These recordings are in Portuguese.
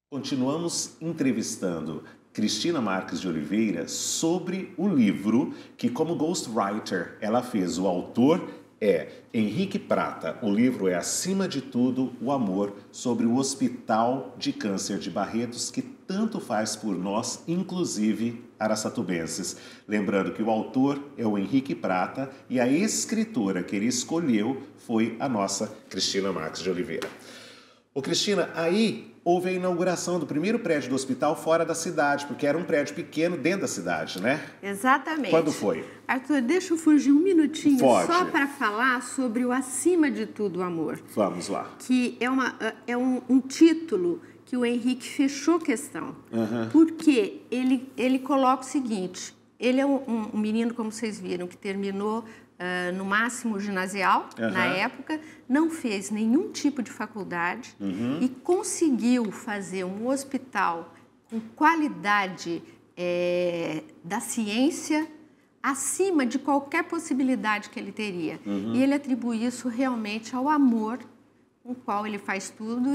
Continuamos entrevistando Cristina Marques de Oliveira sobre o livro que, como ghostwriter, ela fez. O autor é Henrique Prata. O livro é, acima de tudo, o amor sobre o Hospital de Câncer de Barretos, que tanto faz por nós, inclusive araçatubenses. Lembrando que o autor é o Henrique Prata e a escritora que ele escolheu foi a nossa Cristina Marques de Oliveira. Ô Cristina, aí houve a inauguração do primeiro prédio do hospital fora da cidade, porque era um prédio pequeno dentro da cidade, né? Exatamente. Quando foi? Arthur, deixa eu fugir um minutinho Pode. só para falar sobre o Acima de Tudo, Amor. Vamos lá. Que é um título que o Henrique fechou questão. Porque ele coloca o seguinte, ele é um menino, como vocês viram, que terminou no máximo ginasial, na época, não fez nenhum tipo de faculdade e conseguiu fazer um hospital com qualidade da ciência acima de qualquer possibilidade que ele teria. E ele atribui isso realmente ao amor com o qual ele faz tudo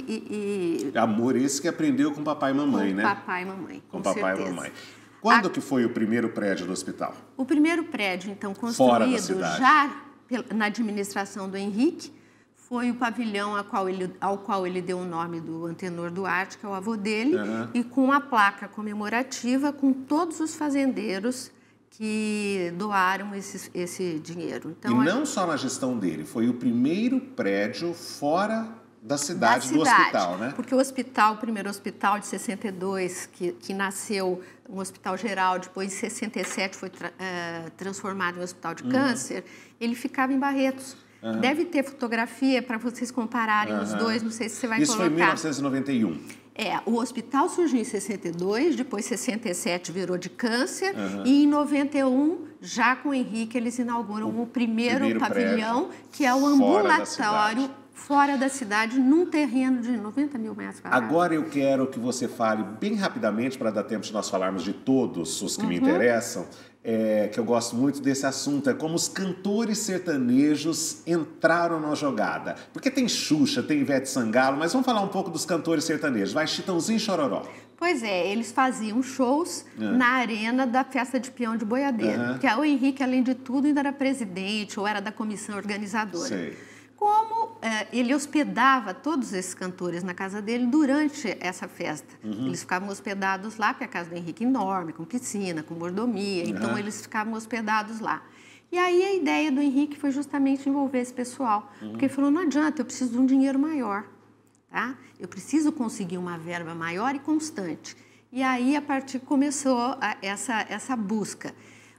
Amor esse que aprendeu com papai e mamãe, né? Com papai e mamãe, com papai e mamãe. Quando que foi o primeiro prédio do hospital? O primeiro prédio, então, construído já na administração do Henrique, foi o pavilhão ao qual ele deu o nome do Antenor Duarte, que é o avô dele, e com a placa comemorativa com todos os fazendeiros que doaram esse dinheiro. Então, e não só na gestão dele, foi o primeiro prédio fora da cidade, do hospital, né? Porque o primeiro hospital de 62, que nasceu um hospital geral, depois em 67 foi transformado em hospital de câncer, ele ficava em Barretos. Deve ter fotografia para vocês compararem os dois, não sei se você vai colocar. Isso foi em 1991. O hospital surgiu em 62, depois 67 virou de câncer, e em 91, já com o Henrique, eles inauguram o primeiro pavilhão, que é o ambulatório fora da cidade, num terreno de 90 mil metros quadrados. Agora eu quero que você fale bem rapidamente, para dar tempo de nós falarmos de todos os que me interessam, que eu gosto muito desse assunto, é como os cantores sertanejos entraram na jogada. Porque tem Xuxa, tem Ivete Sangalo, mas vamos falar um pouco dos cantores sertanejos. Vai, Chitãozinho e Chororó. Pois é, eles faziam shows na arena da Festa de Peão de Boiadeiro. Porque o Henrique, além de tudo, ainda era presidente ou era da comissão organizadora. Sei. Como ele hospedava todos esses cantores na casa dele durante essa festa. Eles ficavam hospedados lá, porque a casa do Henrique é enorme, com piscina, com mordomia, então eles ficavam hospedados lá. E aí a ideia do Henrique foi justamente envolver esse pessoal, porque ele falou, não adianta, eu preciso de um dinheiro maior, tá? Eu preciso conseguir uma verba maior e constante. E aí, a partir começou essa busca.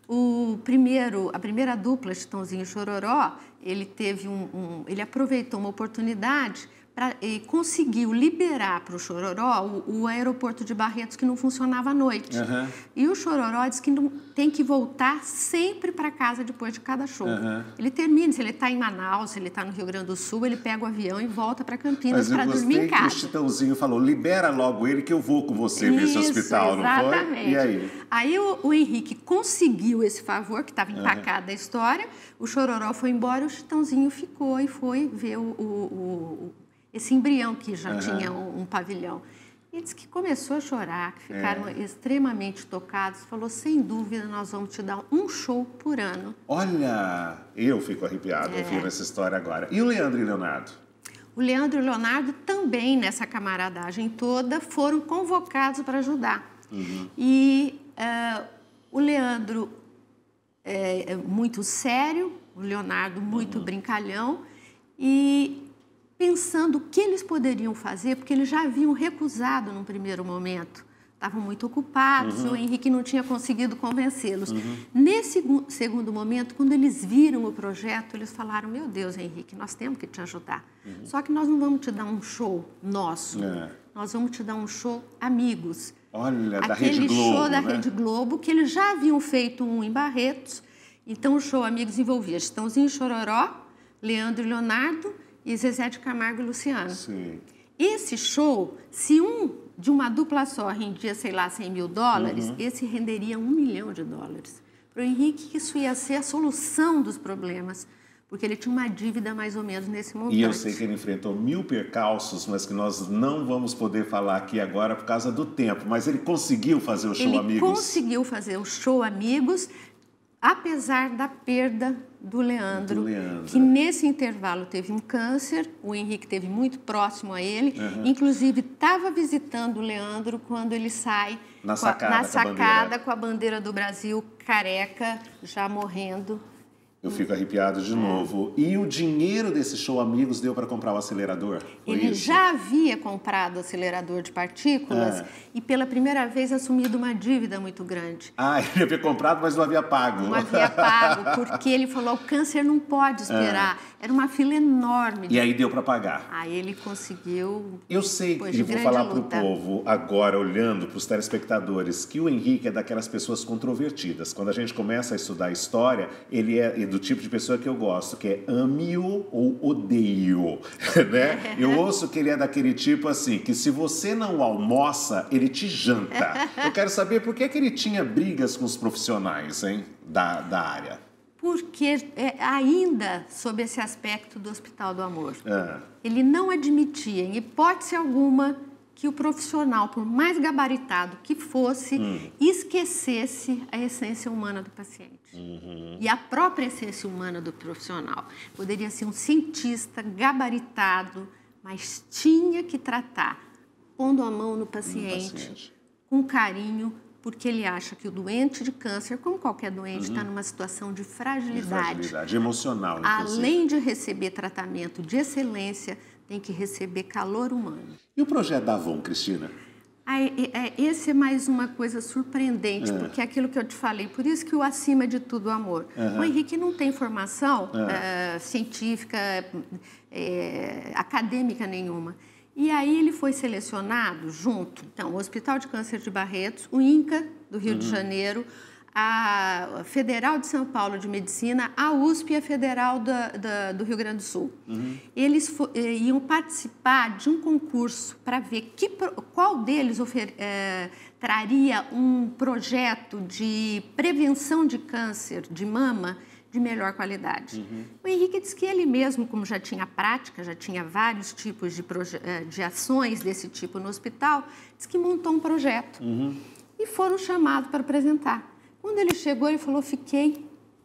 A primeira dupla, Chitãozinho e Chororó, ele aproveitou uma oportunidade e conseguiu liberar para o Chororó o aeroporto de Barretos, que não funcionava à noite. E o Chororó disse que não, tem que voltar sempre para casa depois de cada show. Ele termina, se ele está em Manaus, se ele está no Rio Grande do Sul, ele pega o avião e volta para Campinas para dormir em casa. Mas o Chitãozinho falou, libera logo ele que eu vou com você nesse hospital, exatamente. Não foi? E aí? Aí o Henrique conseguiu esse favor, que estava empacada a história, o Chororó foi embora, o Chitãozinho ficou e foi ver esse embrião que já tinha um pavilhão. E disse que começou a chorar, que ficaram extremamente tocados. Falou, sem dúvida, nós vamos te dar um show por ano. Olha, eu fico arrepiado ouvindo essa história agora. E o Leandro e Leonardo? O Leandro e o Leonardo também, nessa camaradagem toda, foram convocados para ajudar. E o Leandro é muito sério, o Leonardo muito brincalhão, e pensando o que eles poderiam fazer, porque eles já haviam recusado num primeiro momento. Estavam muito ocupados, o Henrique não tinha conseguido convencê-los. Nesse segundo momento, quando eles viram o projeto, eles falaram, meu Deus, Henrique, nós temos que te ajudar. Só que nós não vamos te dar um show nosso, nós vamos te dar um show amigos. Olha, da Rede Globo, aquele show da né? Rede Globo, que eles já haviam feito um em Barretos. Então, o show Amigos envolvia Chitãozinho e Chororó, Leandro e Leonardo, e Zezé de Camargo e Luciano. Sim. Esse show, se de uma dupla só rendia, sei lá, 100 mil dólares, esse renderia $1 milhão. Para o Henrique, isso ia ser a solução dos problemas, porque ele tinha uma dívida mais ou menos nesse montante. E eu sei que ele enfrentou 1000 percalços, mas que nós não vamos poder falar aqui agora por causa do tempo. Mas ele conseguiu fazer o show Amigos? Ele conseguiu fazer o show Amigos, apesar da perda do Leandro, que nesse intervalo teve um câncer. O Henrique esteve muito próximo a ele, inclusive estava visitando o Leandro quando ele sai na sacada com a bandeira do Brasil, careca, já morrendo. Eu fico arrepiado de novo. E o dinheiro desse show Amigos deu para comprar o acelerador? Ele já havia comprado o acelerador de partículas e pela primeira vez assumido uma dívida muito grande. Ah, ele havia comprado, mas não havia pago. Não havia pago, porque ele falou, o câncer não pode esperar. Era uma fila enorme. E aí deu para pagar. Aí ele conseguiu. Eu sei, e vou falar para o povo agora, olhando para os telespectadores, que o Henrique é daquelas pessoas controvertidas. Quando a gente começa a estudar a história, ele é do tipo de pessoa que eu gosto, que é ame-o ou odeie-o, né? Eu ouço que ele é daquele tipo assim, que se você não almoça, ele te janta. Eu quero saber por que ele tinha brigas com os profissionais, hein, da área. Porque ainda sob esse aspecto do Hospital do Amor, ele não admitia, em hipótese alguma, que o profissional, por mais gabaritado que fosse, esquecesse a essência humana do paciente. E a própria essência humana do profissional. Poderia ser um cientista gabaritado, mas tinha que tratar, pondo a mão no paciente. Com carinho, porque ele acha que o doente de câncer, como qualquer doente, está numa situação de fragilidade. De fragilidade emocional, inclusive. Além de receber tratamento de excelência, tem que receber calor humano. E o projeto da Avon, Cristina? Esse é mais uma coisa surpreendente, porque é aquilo que eu te falei, por isso que o acima de tudo, o amor. O Henrique não tem formação científica, acadêmica nenhuma. E aí ele foi selecionado junto, então, o Hospital de Câncer de Barretos, o INCA do Rio de Janeiro, a Federal de São Paulo de Medicina, a USP e a Federal do Rio Grande do Sul. Eles iam participar de um concurso para ver qual deles traria um projeto de prevenção de câncer de mama de melhor qualidade. O Henrique disse que ele mesmo, como já tinha prática, já tinha vários tipos de ações desse tipo no hospital, disse que montou um projeto. E foram chamados para apresentar. Quando ele chegou, ele falou, fiquei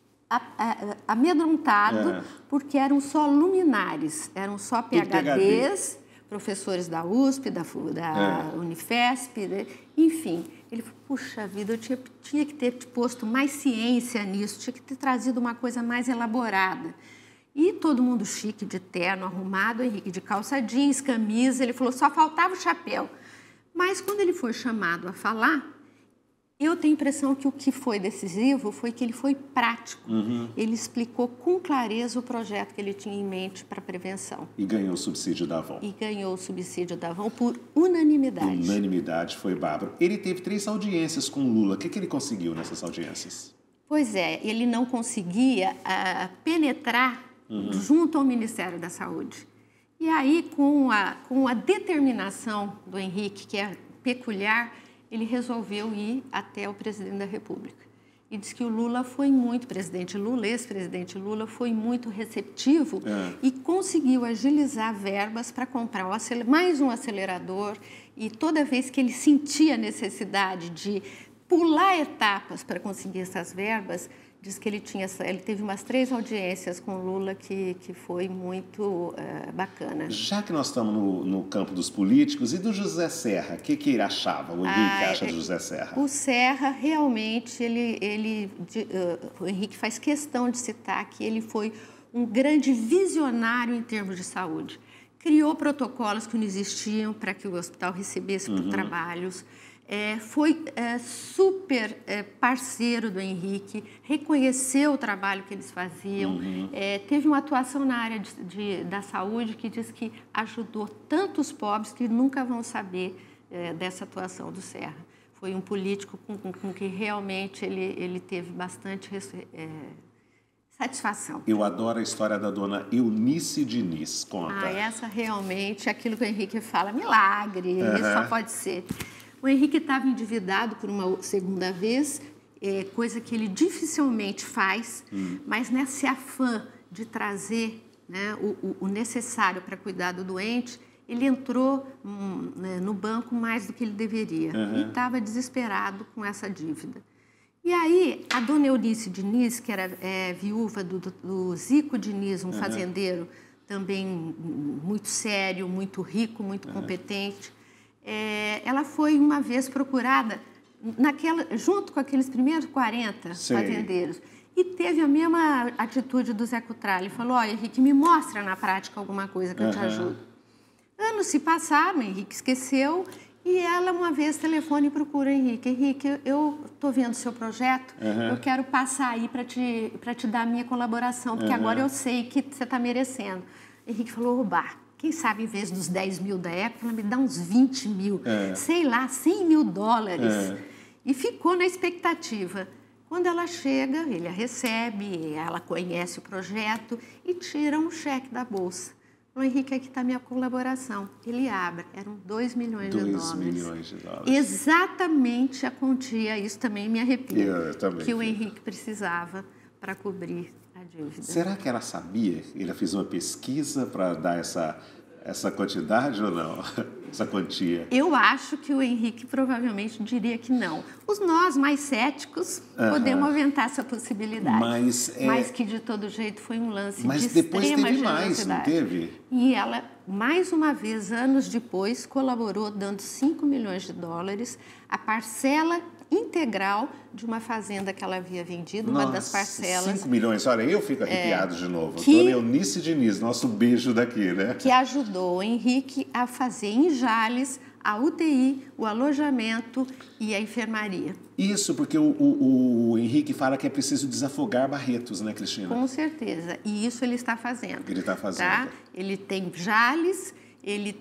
amedrontado, porque eram só luminares, eram só PhDs, professores da USP, da Unifesp, enfim. Ele falou, puxa vida, eu tinha que ter posto mais ciência nisso, tinha que ter trazido uma coisa mais elaborada. E todo mundo chique, de terno, arrumado, Henrique de calça jeans, camisa, ele falou, só faltava o chapéu. Mas quando ele foi chamado a falar, eu tenho a impressão que o que foi decisivo foi que ele foi prático. Ele explicou com clareza o projeto que ele tinha em mente para prevenção. E ganhou o subsídio da Avon. E ganhou o subsídio da Avon por unanimidade. Unanimidade, foi bárbaro. Ele teve 3 audiências com o Lula. O que ele conseguiu nessas audiências? Pois é, ele não conseguia penetrar junto ao Ministério da Saúde. E aí, com a determinação do Henrique, que é peculiar, ele resolveu ir até o presidente da República. E disse que o Lula foi muito, ex-presidente Lula, foi muito receptivo e conseguiu agilizar verbas para comprar mais um acelerador. E toda vez que ele sentia a necessidade de pular etapas para conseguir essas verbas, diz que ele teve umas 3 audiências com o Lula que foi muito bacana. Já que nós estamos no campo dos políticos, e do José Serra, o que ele achava? O Henrique acha do José Serra? O Serra, realmente, o Henrique faz questão de citar que ele foi um grande visionário em termos de saúde. Criou protocolos que não existiam para que o hospital recebesse trabalhos. Foi super parceiro do Henrique, reconheceu o trabalho que eles faziam, teve uma atuação na área da saúde que diz que ajudou tantos pobres que nunca vão saber dessa atuação do Serra. Foi um político com que realmente ele teve bastante satisfação. Eu adoro a história da dona Eunice Diniz, conta. Essa realmente é aquilo que o Henrique fala, milagre, isso só pode ser. O Henrique estava endividado por uma segunda vez, coisa que ele dificilmente faz, mas nesse afã de trazer, né, o necessário para cuidar do doente, ele entrou no banco mais do que ele deveria e estava desesperado com essa dívida. E aí, a dona Eunice Diniz, que era viúva do Zico Diniz, um fazendeiro também muito sério, muito rico, muito competente, ela foi uma vez procurada junto com aqueles primeiros 40 fazendeiros e teve a mesma atitude do Zé Cutralli. Falou: olha, Henrique, me mostra na prática alguma coisa que eu te ajudo. Anos se passaram, Henrique esqueceu. E ela, uma vez, telefona e procura Henrique. Henrique, eu estou vendo o seu projeto, eu quero passar aí para te dar a minha colaboração, porque agora eu sei que você está merecendo. Henrique falou: oba, quem sabe, em vez dos 10 mil da época, ela me dá uns 20 mil, sei lá, 100 mil dólares. E ficou na expectativa. Quando ela chega, ele a recebe, ela conhece o projeto e tira um cheque da bolsa. Falou: Henrique, aqui está a minha colaboração. Ele abre, eram 2 milhões de dólares. 2 milhões de dólares. Exatamente a quantia, isso também me arrepia, que o Henrique precisava para cobrir a dívida. Será que ela sabia? Ele fez uma pesquisa para dar essa quantidade ou não? Essa quantia? Eu acho que o Henrique provavelmente diria que não. Nós, mais céticos, podemos aventar essa possibilidade. Mas que, de todo jeito, foi um lance de extrema generosidade. Mas depois teve mais, não teve? E ela, mais uma vez, anos depois, colaborou dando 5 milhões de dólares, a parcela integral de uma fazenda que ela havia vendido, uma das parcelas. 5 milhões, olha, eu fico arrepiado de novo. Dona Eunice Diniz, nosso beijo daqui, né? Que ajudou o Henrique a fazer em Jales a UTI, o alojamento e a enfermaria. Isso, porque o Henrique fala que é preciso desafogar Barretos, né, Cristina? Com certeza, e isso ele está fazendo. Ele está fazendo. Tá? Ele tem Jales, ele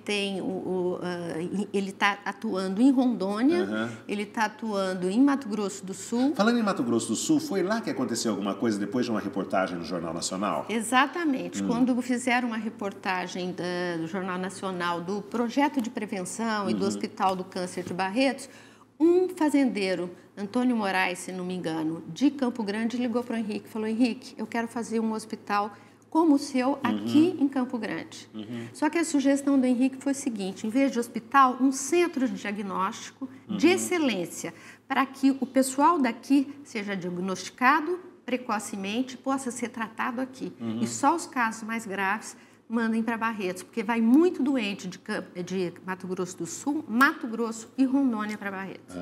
está atuando em Rondônia, ele está atuando em Mato Grosso do Sul. Falando em Mato Grosso do Sul, foi lá que aconteceu alguma coisa depois de uma reportagem no Jornal Nacional? Exatamente. Quando fizeram uma reportagem do Jornal Nacional do projeto de prevenção e do Hospital do Câncer de Barretos, um fazendeiro, Antônio Moraes, se não me engano, de Campo Grande, ligou para o Henrique e falou: Henrique, eu quero fazer um hospital como o seu aqui em Campo Grande. Só que a sugestão do Henrique foi o seguinte: em vez de hospital, um centro de diagnóstico de excelência, para que o pessoal daqui seja diagnosticado precocemente, possa ser tratado aqui. E só os casos mais graves mandem para Barretos, porque vai muito doente de Mato Grosso do Sul, Mato Grosso e Rondônia para Barretos.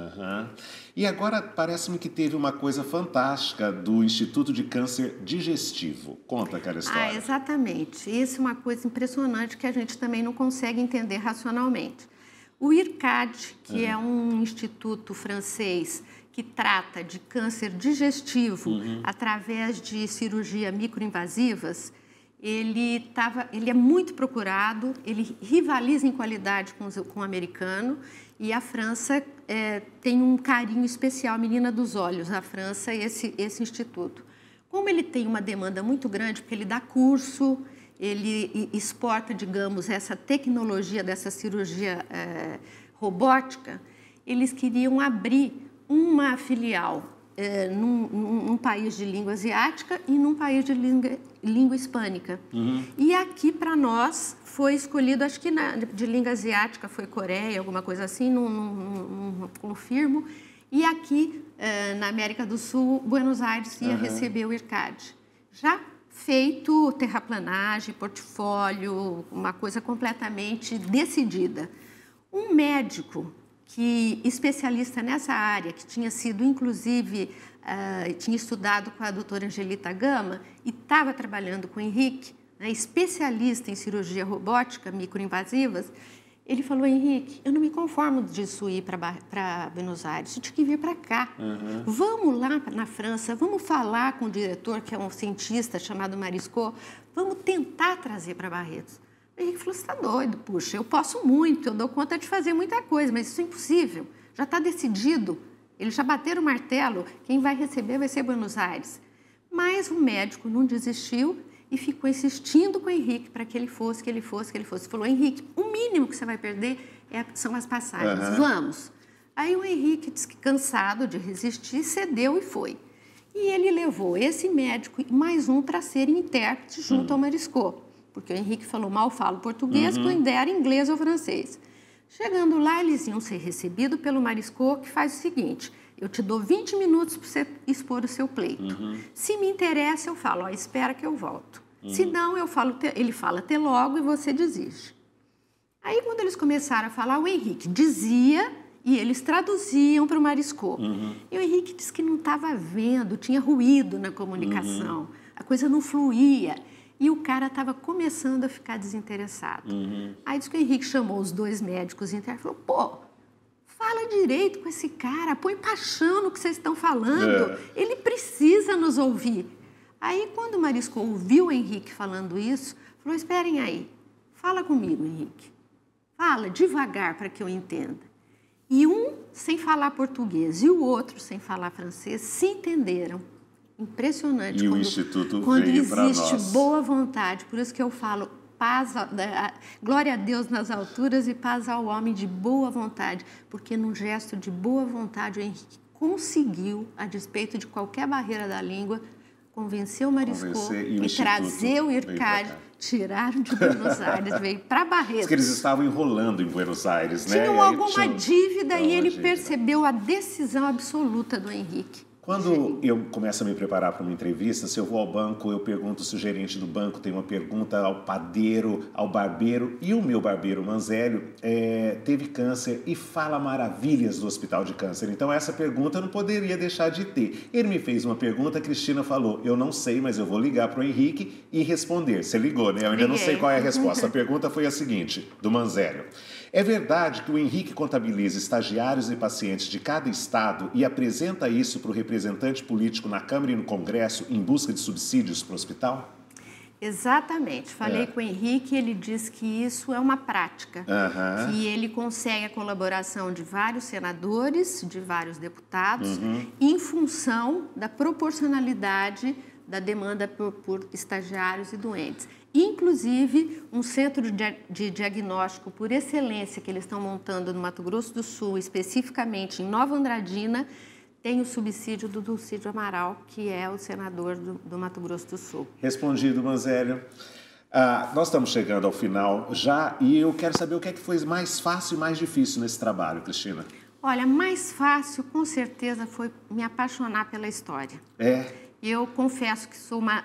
E agora parece-me que teve uma coisa fantástica do Instituto de Câncer Digestivo. Conta aquela história. Exatamente. Isso é uma coisa impressionante que a gente também não consegue entender racionalmente. O IRCAD, que é um instituto francês que trata de câncer digestivo através de cirurgia microinvasivas, ele é muito procurado, ele rivaliza em qualidade com o americano, e a França tem um carinho especial, a menina dos olhos, a França, esse instituto. Como ele tem uma demanda muito grande, porque ele dá curso, ele exporta, digamos, essa tecnologia dessa cirurgia robótica, eles queriam abrir uma filial num país de língua asiática e num país de língua hispânica. E aqui, para nós, foi escolhido, acho que de língua asiática foi Coreia, alguma coisa assim, não confirmo. E aqui, na América do Sul, Buenos Aires ia receber o IRCAD. Já feito terraplanagem, portfólio, uma coisa completamente decidida. Um médico especialista nessa área, que tinha sido, inclusive, tinha estudado com a doutora Angelita Gama e estava trabalhando com o Henrique, né, especialista em cirurgia robótica, microinvasivas, ele falou: Henrique, eu não me conformo disso ir para Buenos Aires, eu tinha que vir para cá. Vamos lá na França, vamos falar com o diretor, que é um cientista chamado Marisco, vamos tentar trazer para Barretos. O Henrique falou: você está doido, puxa, eu posso muito, eu dou conta de fazer muita coisa, mas isso é impossível, já está decidido, eles já bateram o martelo, quem vai receber vai ser Buenos Aires. Mas o médico não desistiu e ficou insistindo com o Henrique para que ele fosse. Falou: Henrique, o mínimo que você vai perder são as passagens, vamos. Aí o Henrique, disse que cansado de resistir, cedeu e foi. E E ele levou esse médico e mais um para serem intérpretes junto ao Mariscot, porque o Henrique falou, mal falo português, quem dera inglês ou francês. Chegando lá, eles iam ser recebidos pelo Mariscot, que faz o seguinte, eu te dou 20 minutos para você expor o seu pleito. Se me interessa, eu falo, ó, espera que eu volto. Se não, ele fala até logo e você desiste. Aí, quando eles começaram a falar, o Henrique dizia e eles traduziam para o Mariscot. E o Henrique disse que não estava vendo, tinha ruído na comunicação, a coisa não fluía. E o cara estava começando a ficar desinteressado. Aí disse que o Henrique chamou os dois médicos e falou, pô, fala direito com esse cara, põe paixão no que vocês estão falando, ele precisa nos ouvir. Aí, quando o Mariscot ouviu o Henrique falando isso, falou, esperem aí, fala comigo, Henrique. Fala devagar para que eu entenda. E um sem falar português e o outro sem falar francês se entenderam. Impressionante. E o Instituto quando veio para nós. existe boa vontade, por isso que eu falo, glória a Deus nas alturas e paz ao homem de boa vontade, porque num gesto de boa vontade o Henrique conseguiu, a despeito de qualquer barreira da língua, convencer o Mariscot e trazer o IRCAD, tiraram de Buenos Aires, veio para Barretos. Diz que eles estavam enrolando em Buenos Aires, né? Tinham alguma dívida e ele percebeu a decisão absoluta do Henrique. Quando eu começo a me preparar para uma entrevista, se eu vou ao banco, eu pergunto se o gerente do banco tem uma pergunta ao padeiro, ao barbeiro. E o meu barbeiro, Manzélio, teve câncer e fala maravilhas do Hospital de Câncer. Então, essa pergunta eu não poderia deixar de ter. Ele me fez uma pergunta, a Cristina falou, eu não sei, mas eu vou ligar para o Henrique e responder. Você ligou, né? Eu ainda não sei qual é a resposta. A pergunta foi a seguinte, do Manzélio. É verdade que o Henrique contabiliza estagiários e pacientes de cada estado e apresenta isso para o representante político na Câmara e no Congresso em busca de subsídios para o hospital? Exatamente. Falei com o Henrique, ele diz que isso é uma prática, que ele consegue a colaboração de vários senadores, de vários deputados, em função da proporcionalidade da demanda por estagiários e doentes. Inclusive, um centro de diagnóstico por excelência que eles estão montando no Mato Grosso do Sul, especificamente em Nova Andradina, tem o subsídio do Dulcídio Amaral, que é o senador do Mato Grosso do Sul. Respondido, Manzélio. Nós estamos chegando ao final já e eu quero saber o que é que foi mais fácil e mais difícil nesse trabalho, Cristina. Olha, mais fácil, com certeza, foi me apaixonar pela história. Eu confesso que sou uma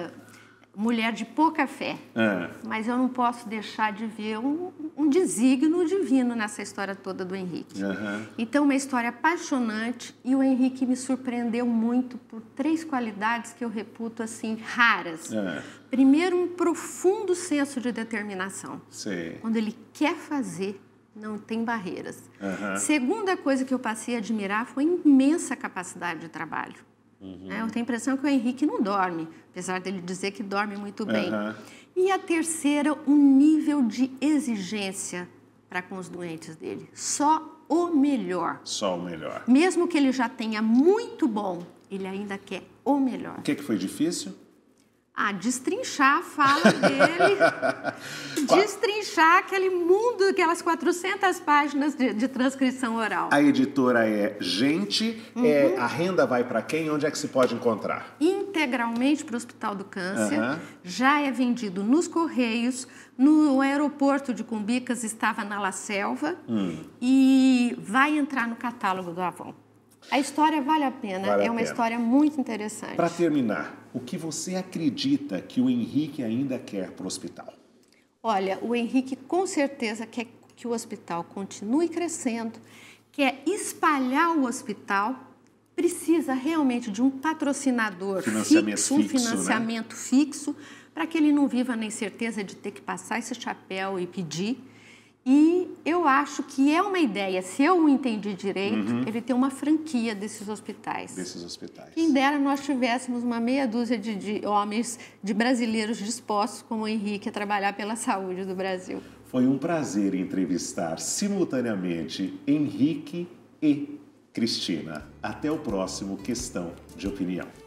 mulher de pouca fé, mas eu não posso deixar de ver um desígnio divino nessa história toda do Henrique. Então, uma história apaixonante e o Henrique me surpreendeu muito por 3 qualidades que eu reputo assim raras. Primeiro, um profundo senso de determinação. Quando ele quer fazer, não tem barreiras. Segunda coisa que eu passei a admirar foi a imensa capacidade de trabalho. Eu tenho a impressão que o Henrique não dorme, apesar dele dizer que dorme muito bem. E a terceira, um nível de exigência para com os doentes dele. Só o melhor. Só o melhor. Mesmo que ele já tenha muito bom, ele ainda quer o melhor. O que foi difícil? Destrinchar a fala dele, destrinchar aquele mundo, aquelas 400 páginas de transcrição oral. A editora é Gente, a renda vai para quem? Onde é que se pode encontrar? Integralmente para o Hospital do Câncer, já é vendido nos Correios, no aeroporto de Cumbicas estava na La Selva e vai entrar no catálogo do Avon. A história vale a pena, é uma história muito interessante. Para terminar, o que você acredita que o Henrique ainda quer para o hospital? Olha, o Henrique com certeza quer que o hospital continue crescendo, quer espalhar o hospital, precisa realmente de um patrocinador fixo, um financiamento fixo, para que ele não viva na incerteza de ter que passar esse chapéu e pedir. E eu acho que é uma ideia, se eu o entendi direito, ele tem uma franquia desses hospitais. Quem dera nós tivéssemos uma meia dúzia de homens, de brasileiros dispostos, como o Henrique, a trabalhar pela saúde do Brasil. Foi um prazer entrevistar simultaneamente Henrique e Cristina. Até o próximo Questão de Opinião.